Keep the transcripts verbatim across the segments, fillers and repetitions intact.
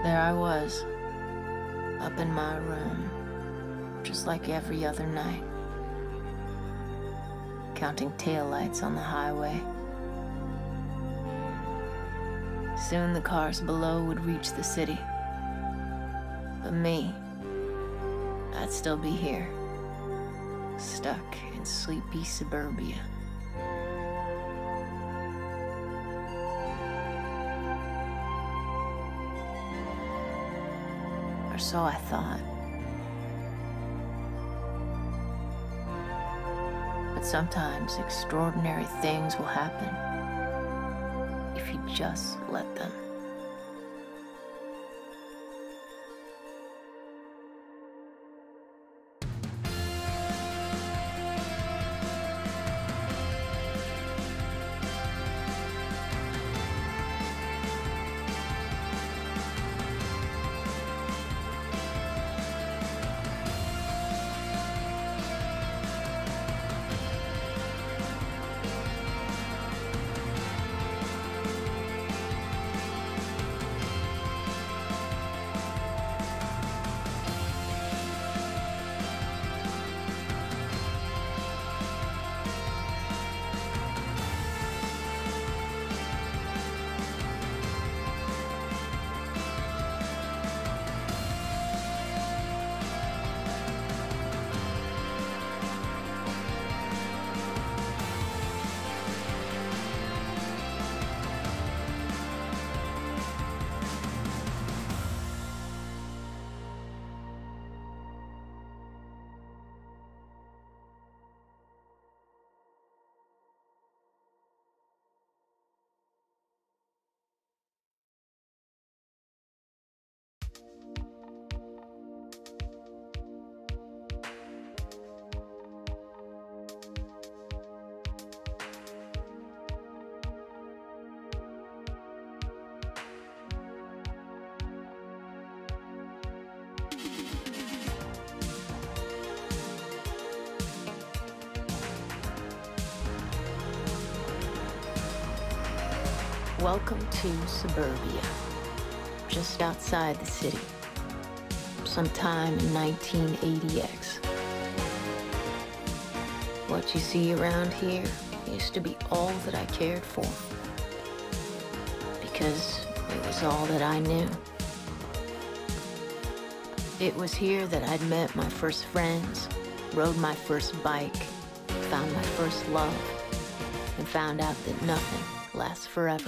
There I was, up in my room, just like every other night, counting taillights on the highway. Soon the cars below would reach the city. But me, I'd still be here, stuck in sleepy suburbia. Or so I thought. But sometimes extraordinary things will happen if you just let them. Welcome to suburbia, just outside the city, sometime in nineteen eighty X. What you see around here used to be all that I cared for, because it was all that I knew. It was here that I'd met my first friends, rode my first bike, found my first love, and found out that nothing lasts forever.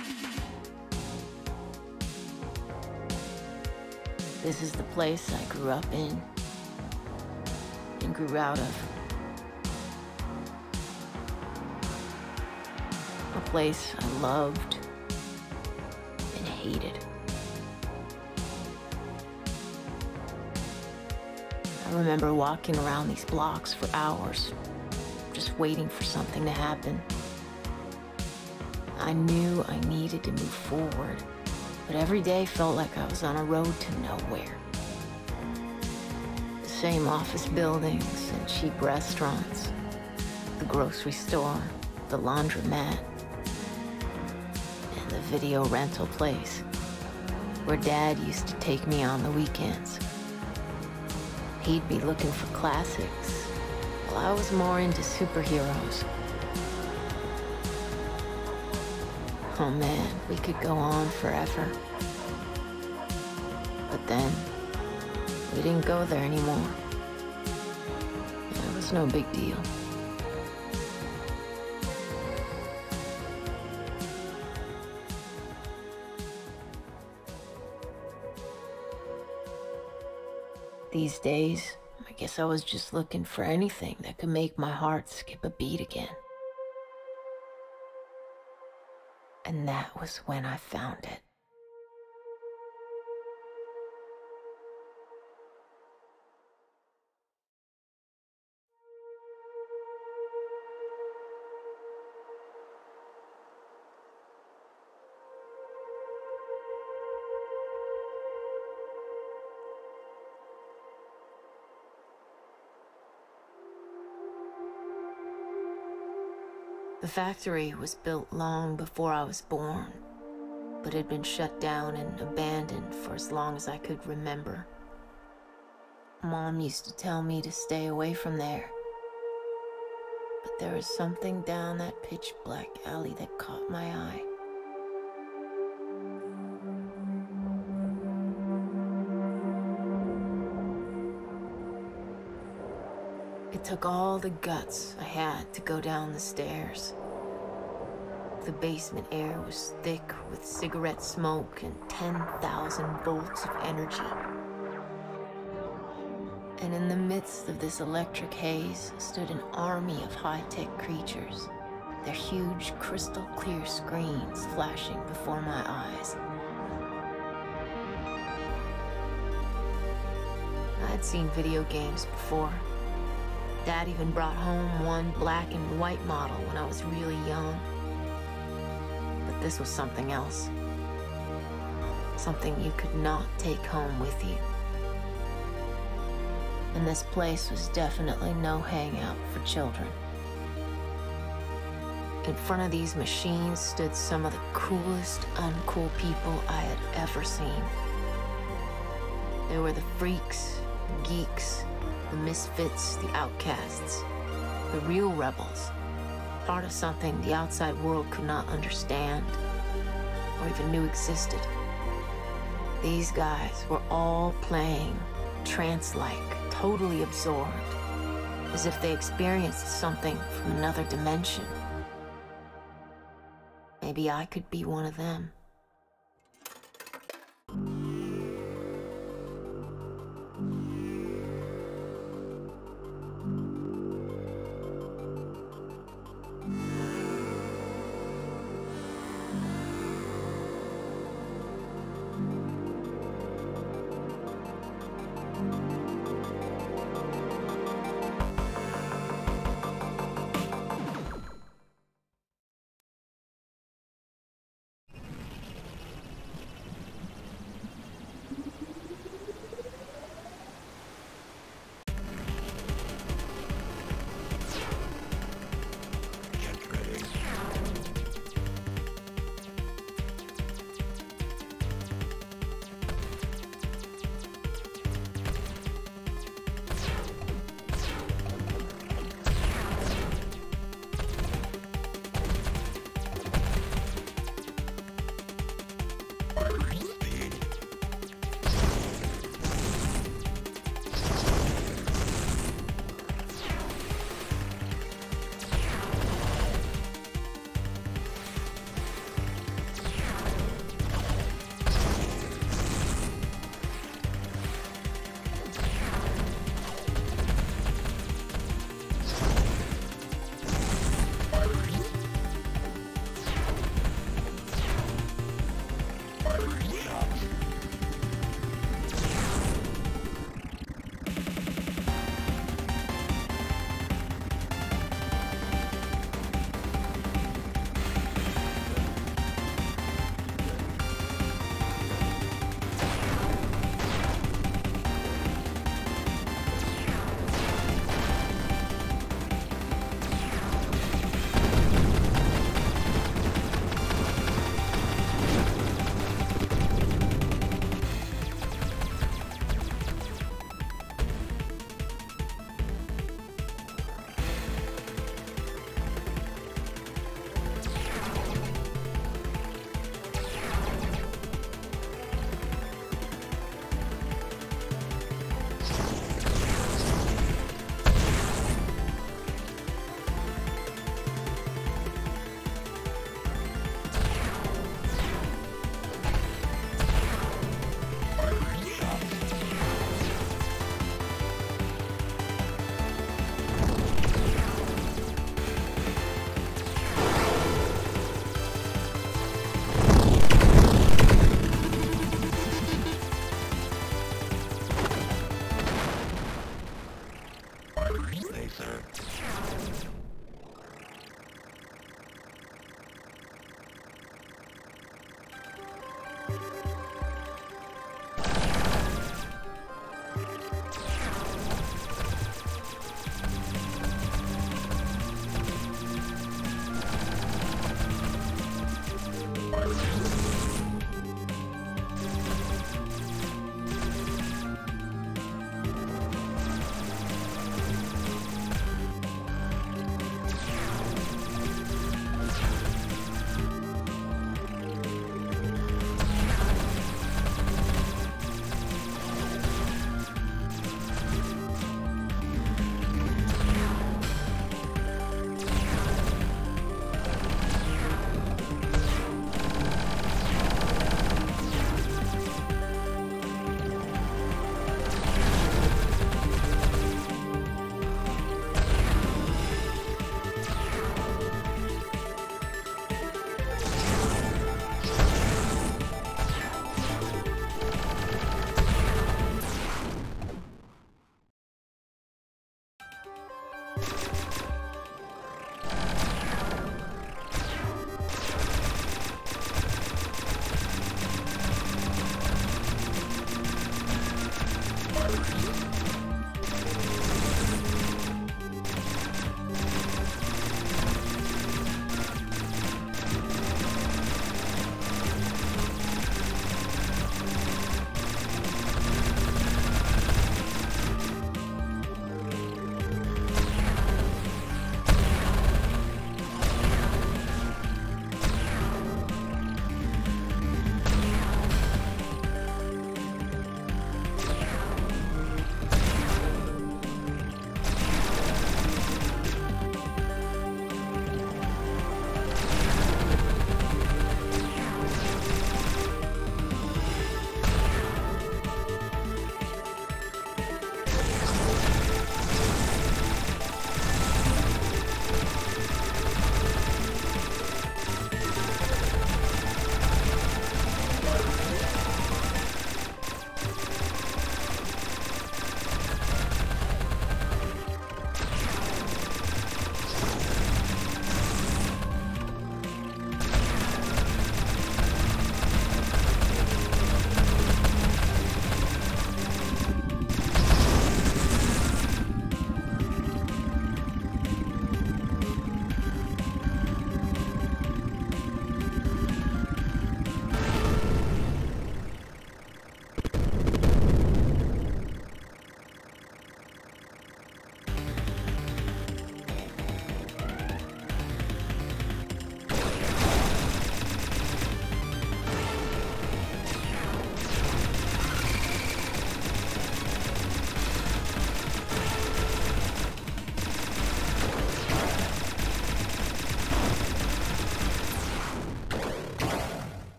This is the place I grew up in and grew out of. A place I loved and hated. I remember walking around these blocks for hours, just waiting for something to happen. I knew I needed to move forward, but every day felt like I was on a road to nowhere. The same office buildings and cheap restaurants, the grocery store, the laundromat, and the video rental place where Dad used to take me on the weekends. He'd be looking for classics, while I was more into superheroes. Oh man, we could go on forever. But then, we didn't go there anymore. It was no big deal. These days, I guess I was just looking for anything that could make my heart skip a beat again. And that was when I found it. The factory was built long before I was born. but had been shut down and abandoned for as long as I could remember. Mom used to tell me to stay away from there, but there was something down that pitch-black alley that caught my eye. It took all the guts I had to go down the stairs. The basement air was thick with cigarette smoke and ten thousand volts of energy. And in the midst of this electric haze stood an army of high-tech creatures, their huge crystal-clear screens flashing before my eyes. I'd seen video games before. Dad even brought home one black and white model when I was really young. But this was something else. Something you could not take home with you. And this place was definitely no hangout for children. In front of these machines stood some of the coolest uncool people I had ever seen. They were the freaks, the geeks, the misfits, the outcasts, the real rebels, part of something the outside world could not understand or even knew existed. These guys were all playing trance-like, totally absorbed, as if they experienced something from another dimension. Maybe I could be one of them.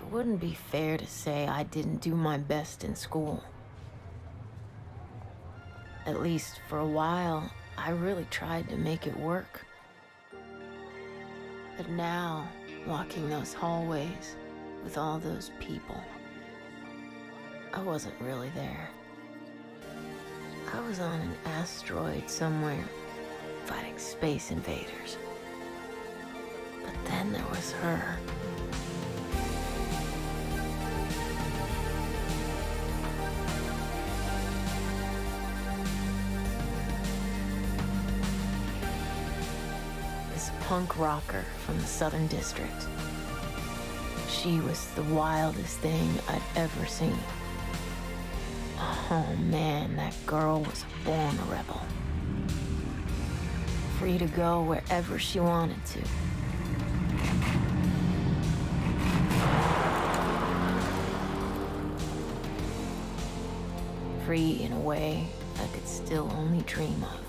It wouldn't be fair to say I didn't do my best in school. At least for a while, I really tried to make it work. But now, walking those hallways with all those people, I wasn't really there. I was on an asteroid somewhere, fighting space invaders. But then there was her. This punk rocker from the Southern District. She was the wildest thing I'd ever seen. Oh man, that girl was born a rebel. Free to go wherever she wanted to. Free in a way I could still only dream of.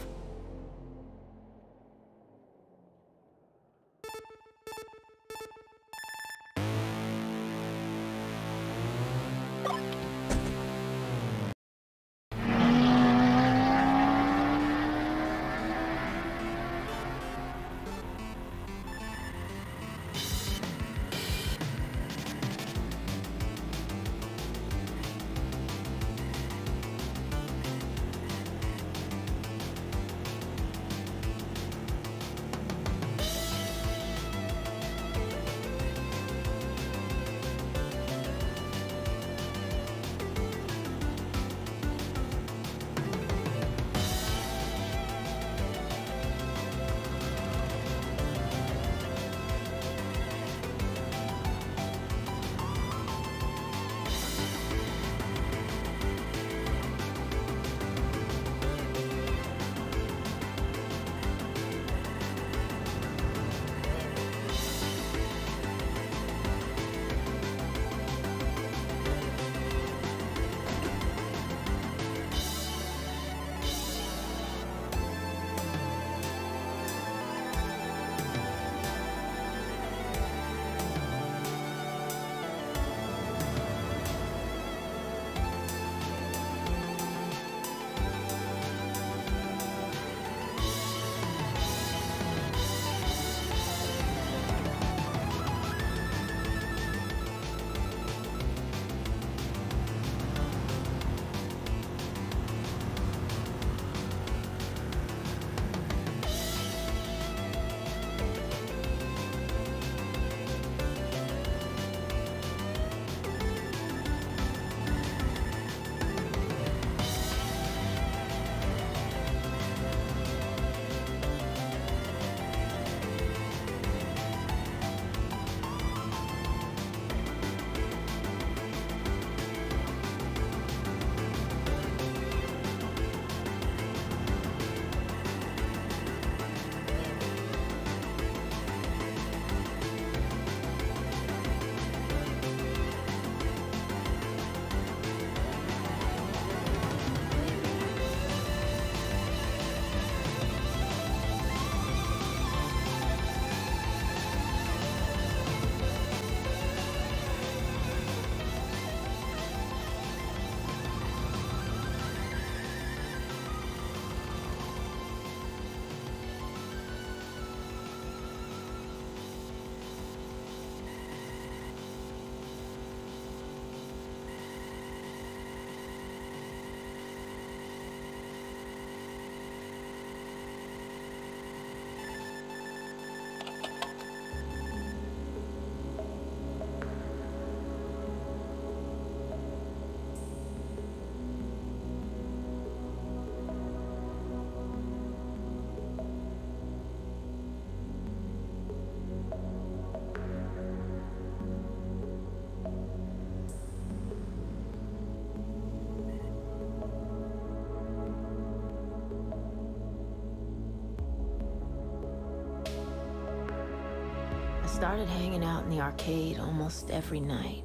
started hanging out in the arcade almost every night.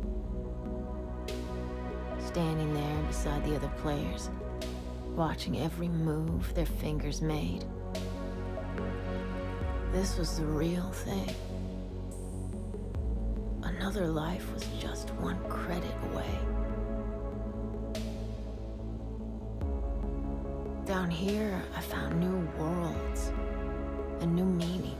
Standing there beside the other players, watching every move their fingers made. This was the real thing. A Another life was just one credit away. Down here, I found new worlds, a new meaning.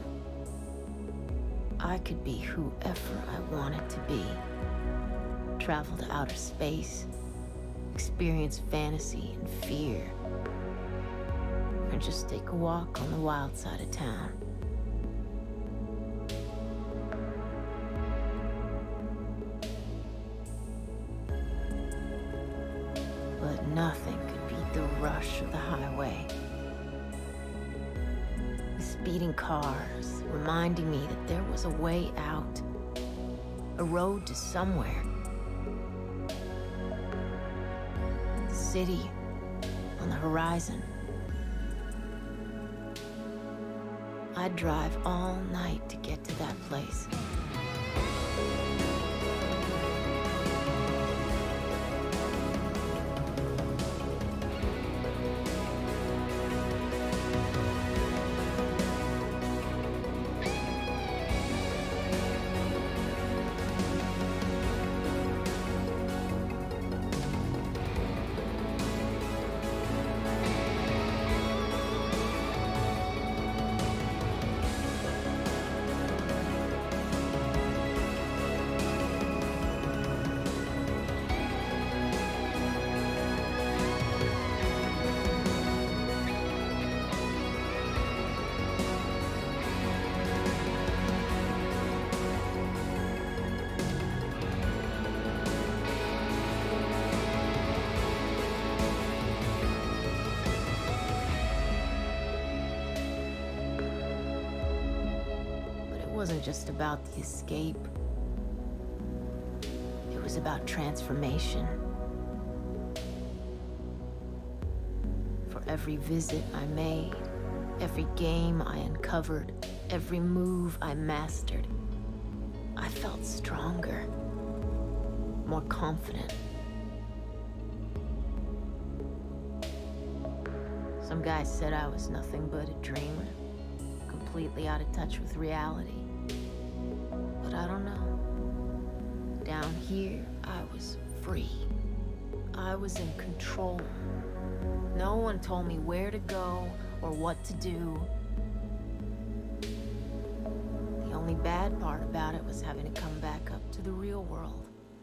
I could be whoever I wanted to be. Travel to outer space, experience fantasy and fear, or just take a walk on the wild side of town. But nothing could beat the rush of the highway. The speeding cars reminding me that there was a way out, a road to somewhere. The city on the horizon. I'd drive all night to get to that place. It wasn't just about the escape. It was about transformation. For every visit I made, every game I uncovered, every move I mastered, I felt stronger, more confident. Some guys said I was nothing but a dreamer, completely out of touch with reality. But I don't know. Down here, I was free. I was in control. No one told me where to go or what to do. The only bad part about it was having to come back up to the real world.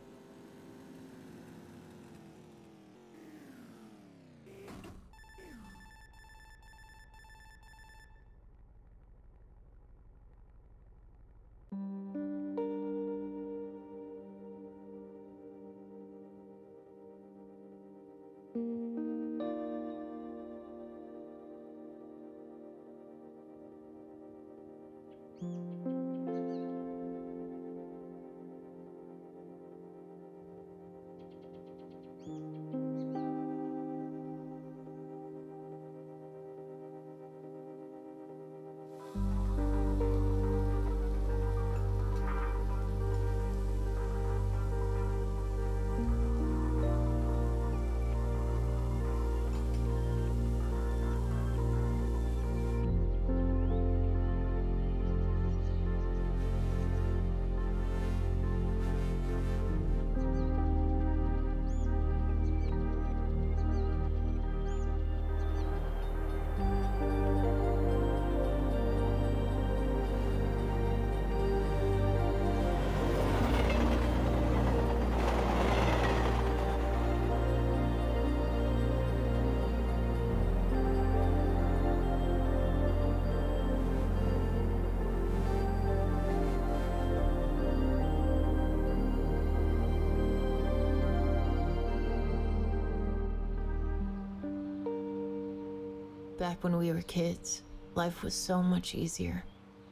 Back when we were kids, life was so much easier.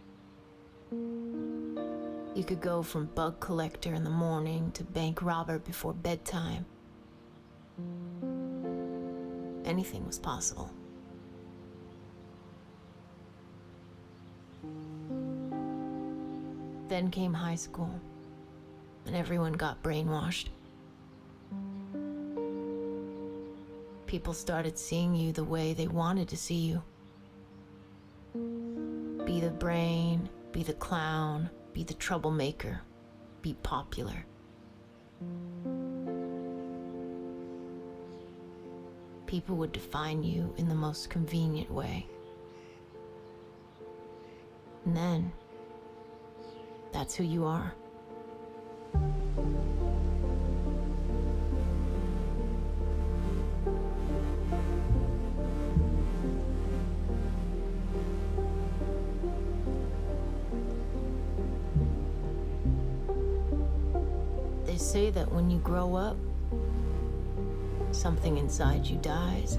You could go from bug collector in the morning to bank robber before bedtime. Anything was possible. Then came high school, and everyone got brainwashed. People started seeing you the way they wanted to see you. Be the brain, be the clown, be the troublemaker. be popular. People would define you in the most convenient way. And then, that's who you are. They say that when you grow up, something inside you dies.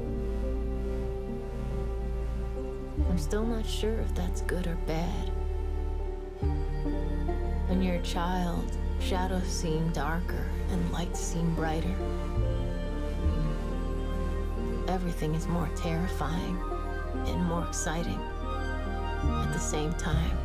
I'm still not sure if that's good or bad. When you're a child, shadows seem darker and lights seem brighter. Everything is more terrifying and more exciting at the same time.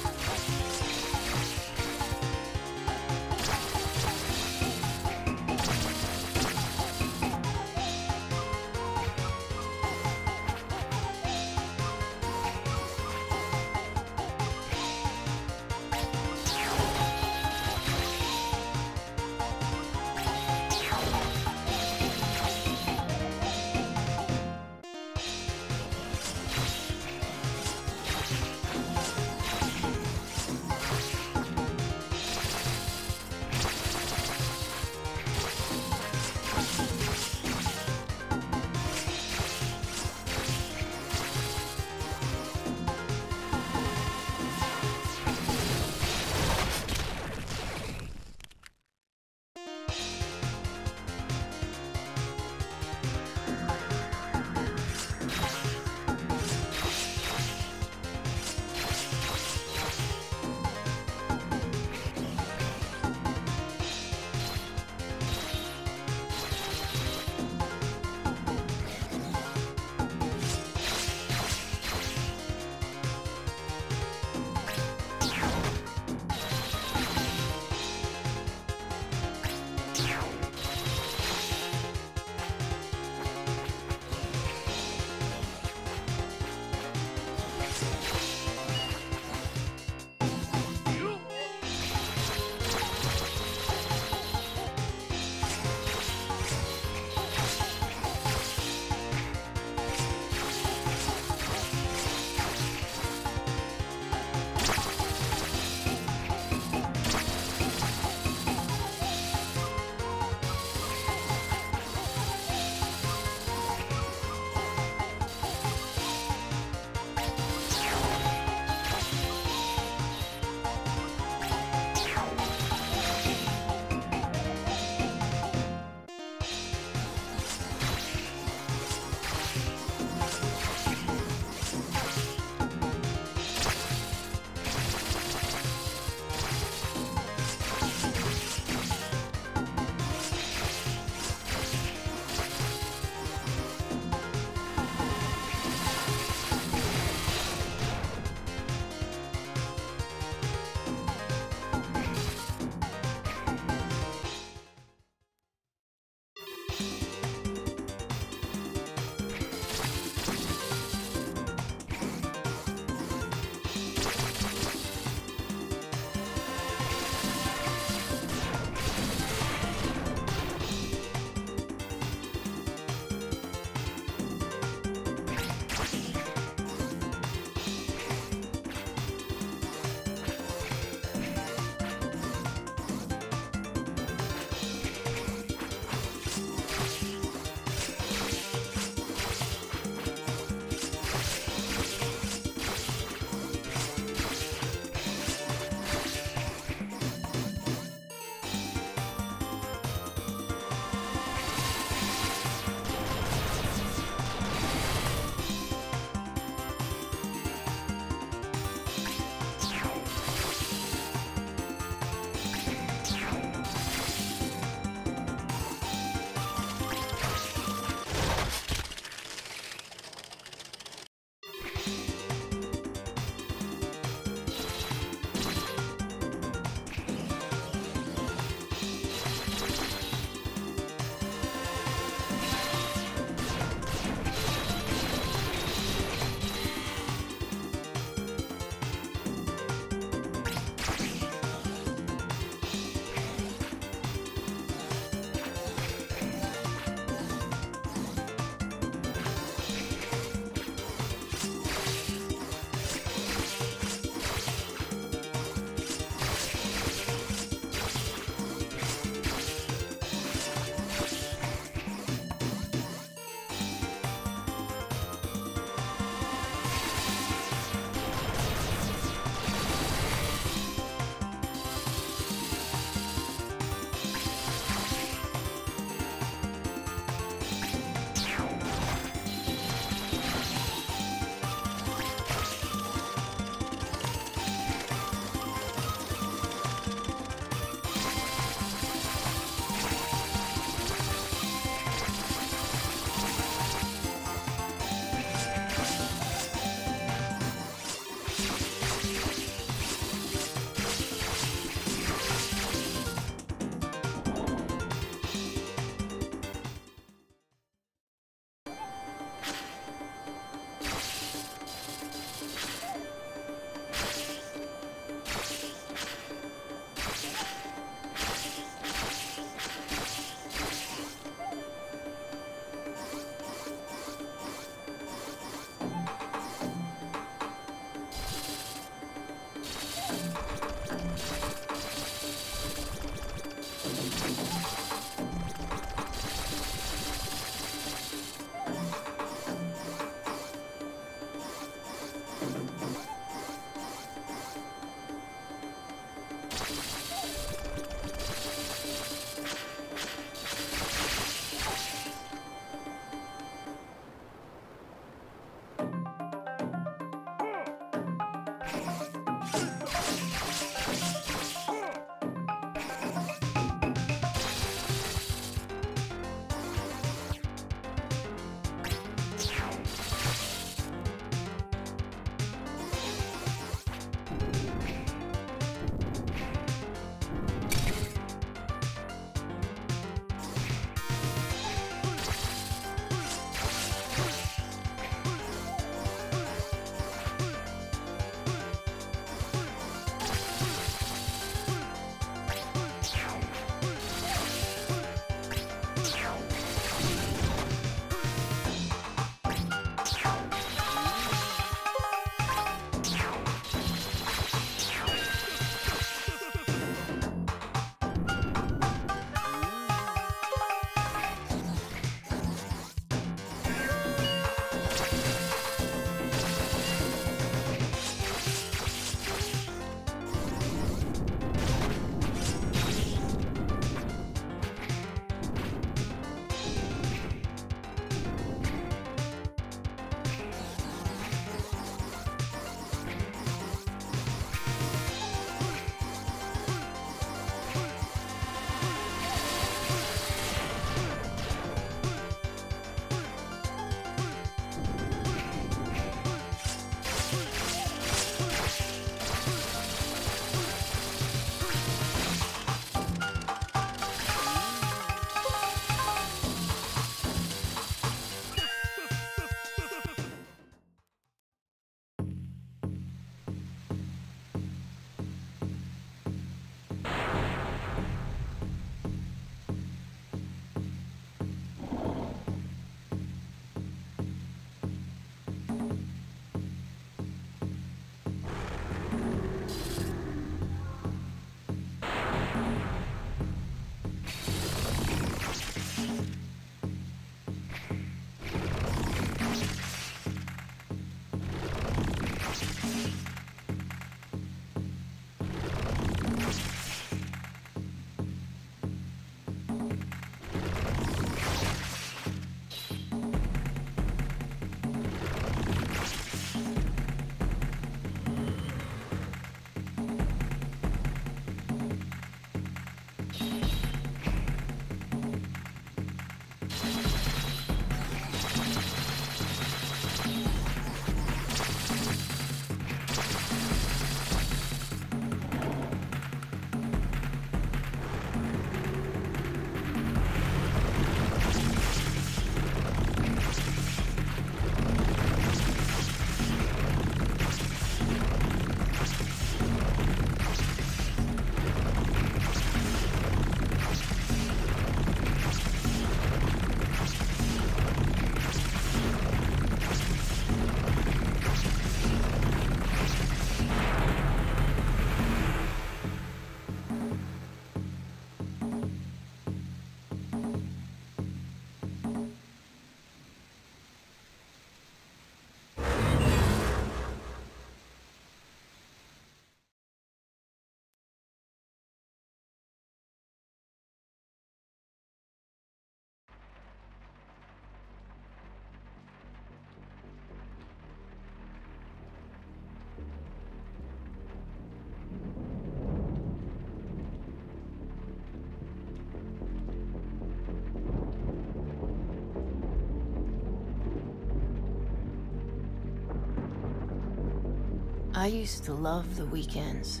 I used to love the weekends.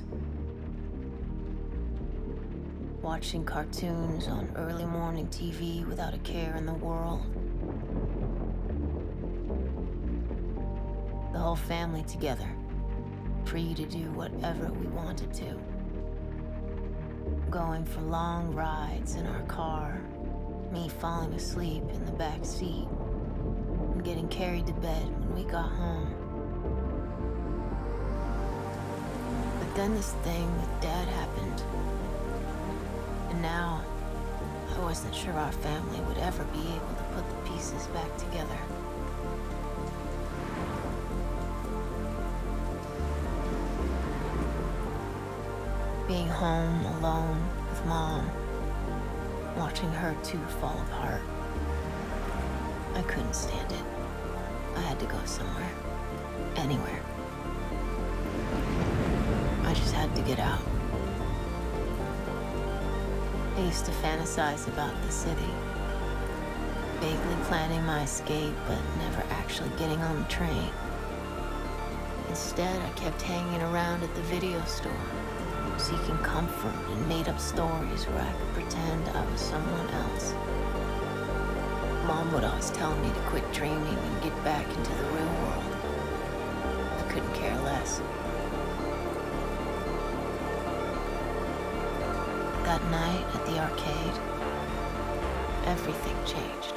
Watching cartoons on early morning T V without a care in the world. The whole family together, free to do whatever we wanted to. Going for long rides in our car, me falling asleep in the back seat, and getting carried to bed when we got home. But then this thing with Dad happened. And now, I wasn't sure our family would ever be able to put the pieces back together. Being home alone with Mom, watching her too fall apart. I couldn't stand it. I had to go somewhere. Anywhere. I just had to get out. I used to fantasize about the city, vaguely planning my escape, but never actually getting on the train. Instead, I kept hanging around at the video store, seeking comfort in made-up stories where I could pretend I was someone else. Mom would always tell me to quit dreaming and get back into the real world. I couldn't care less. That night at the arcade, everything changed.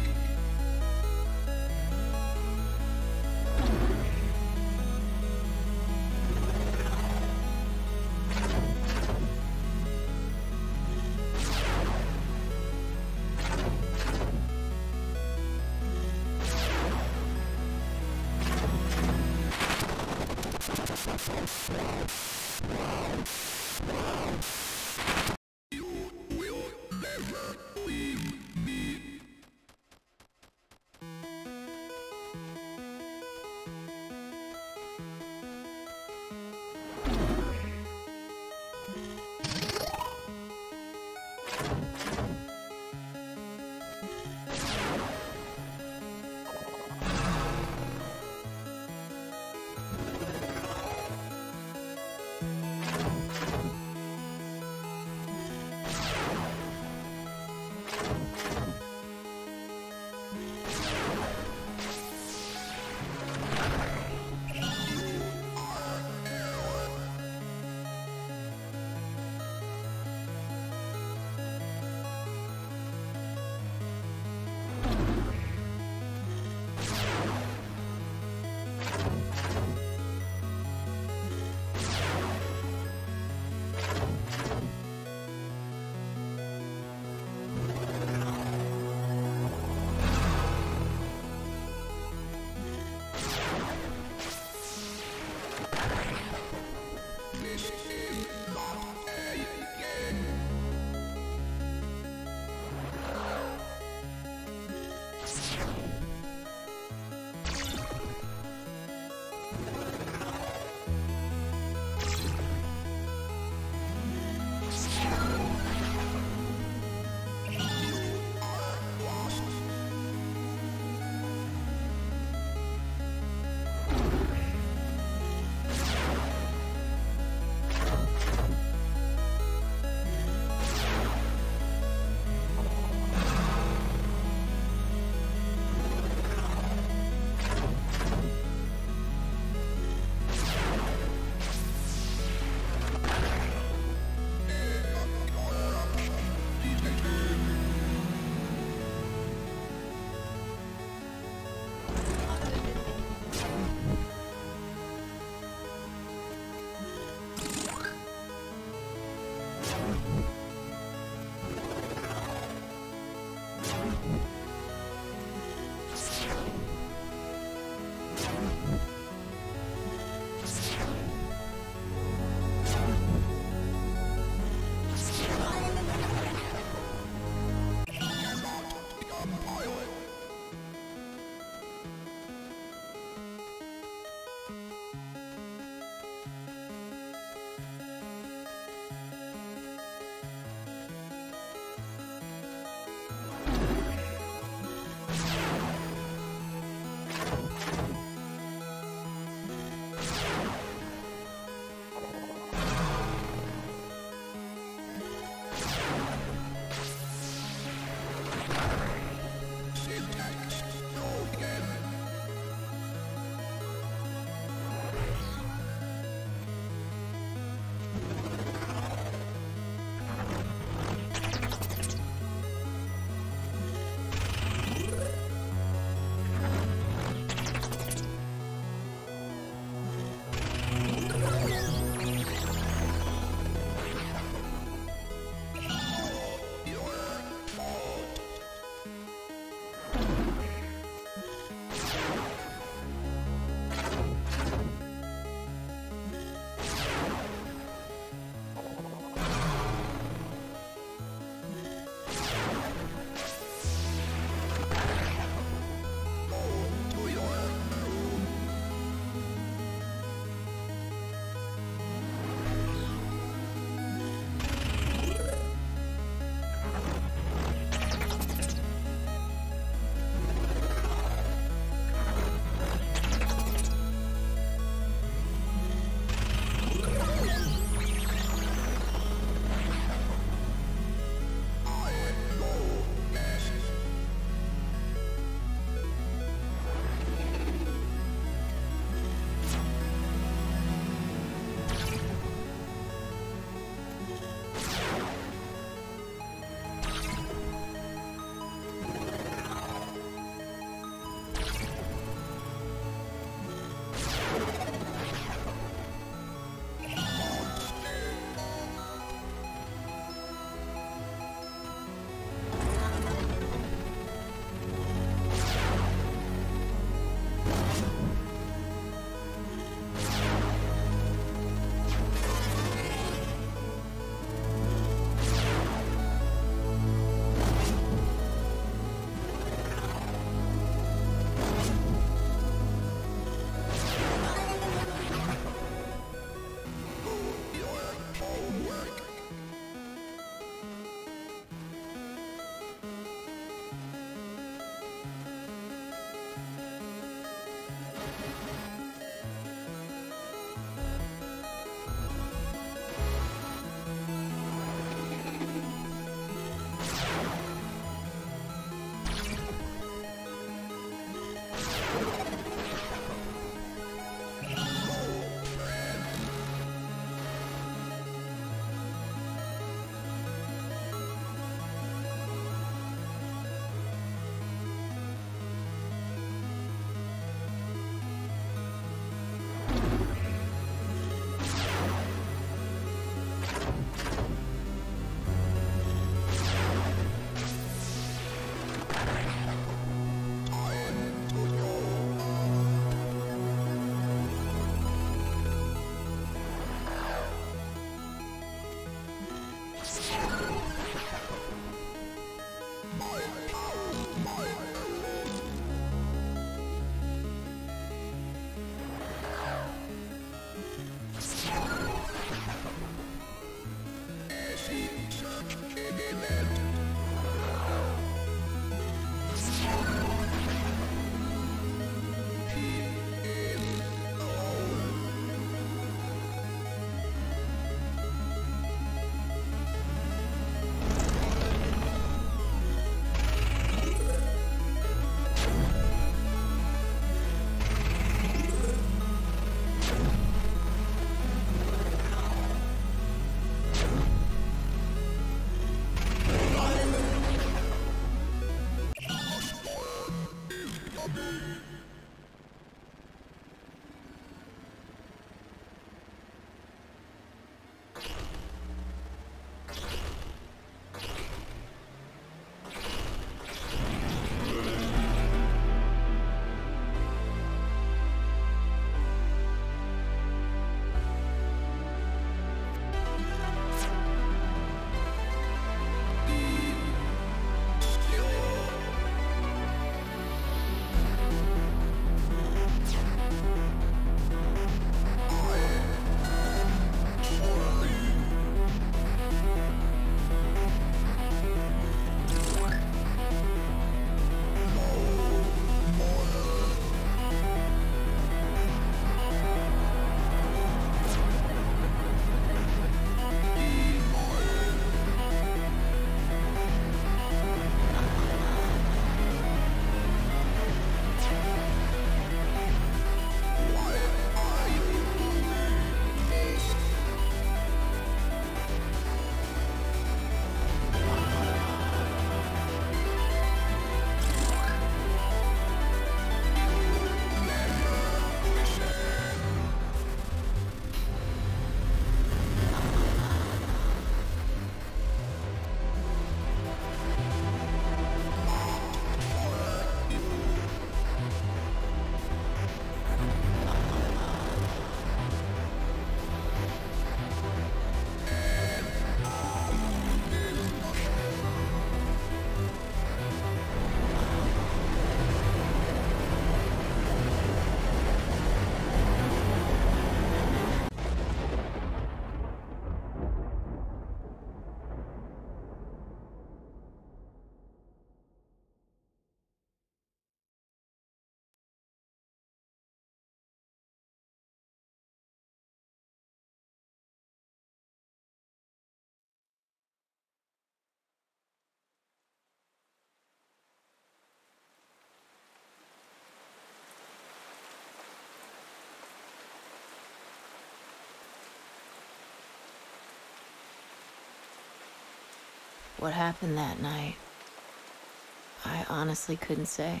What happened that night, I honestly couldn't say.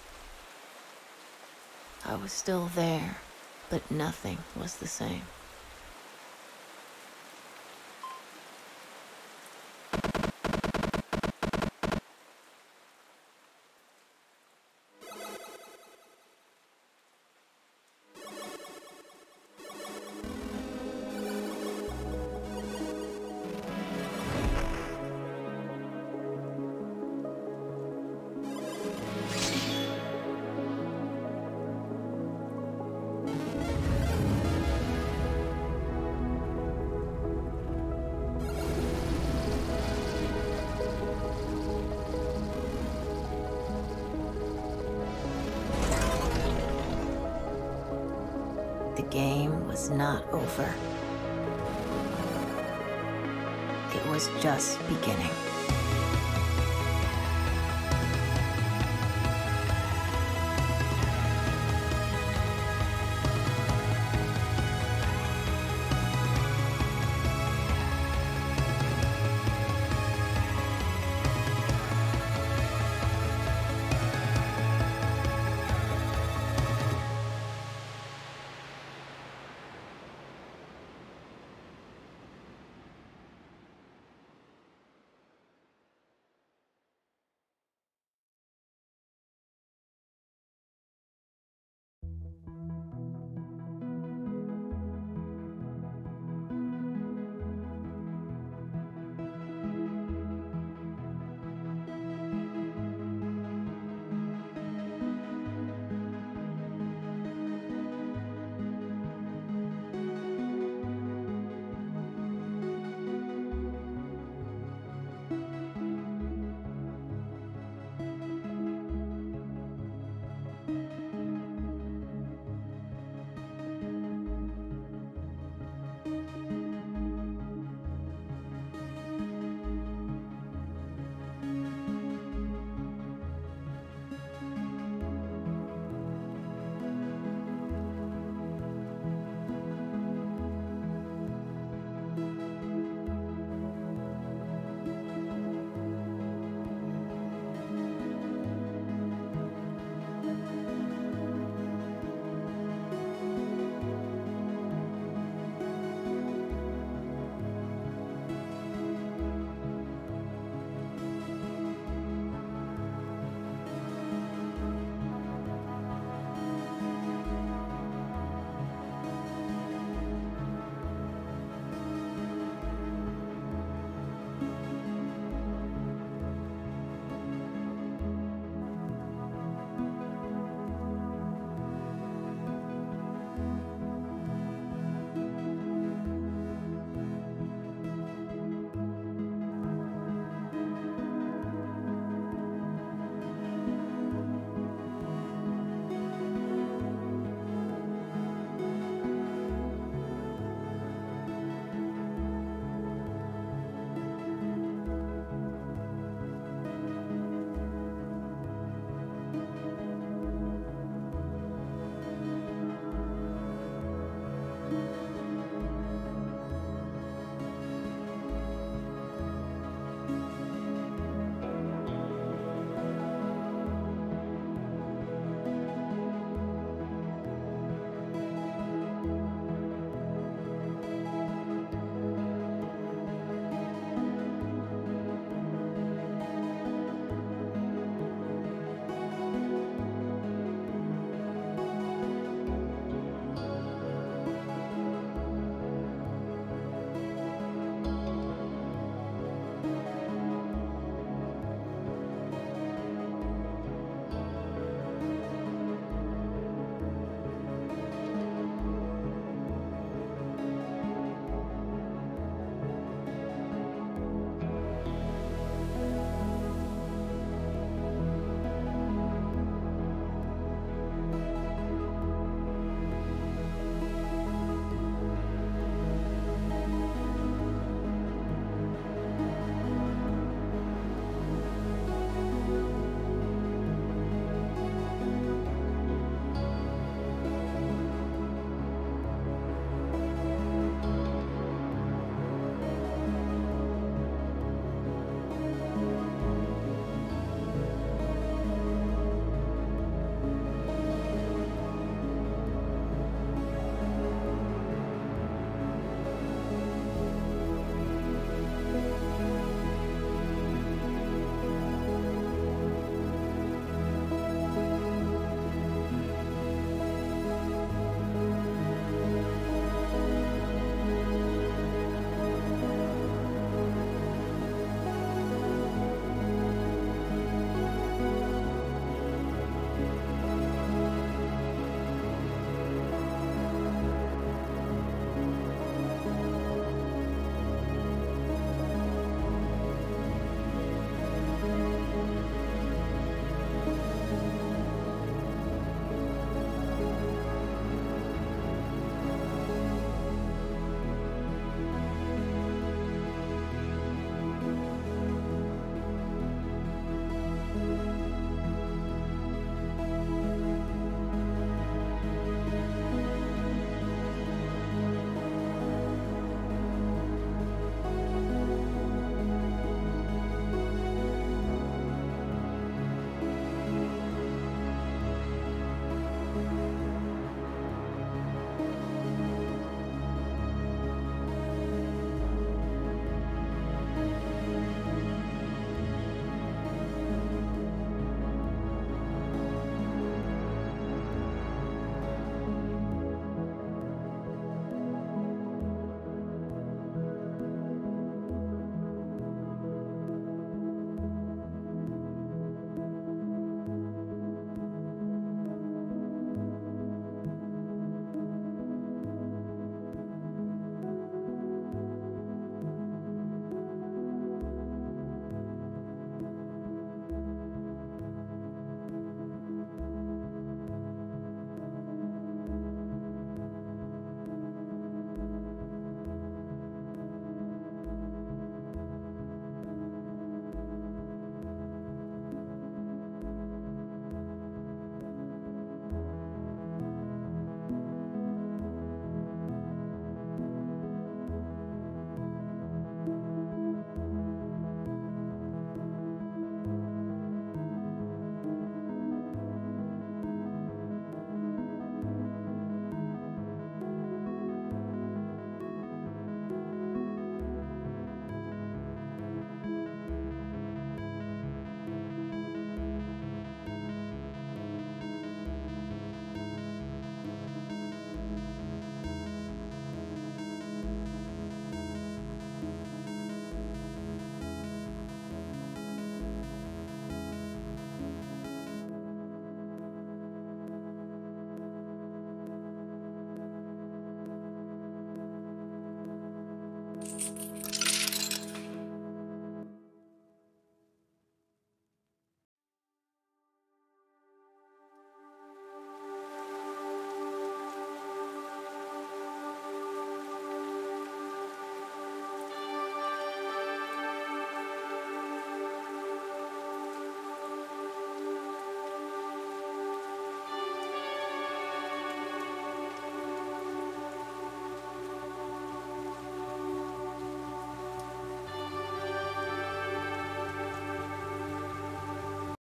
I was still there, but nothing was the same. The game was not over. It was just beginning. you.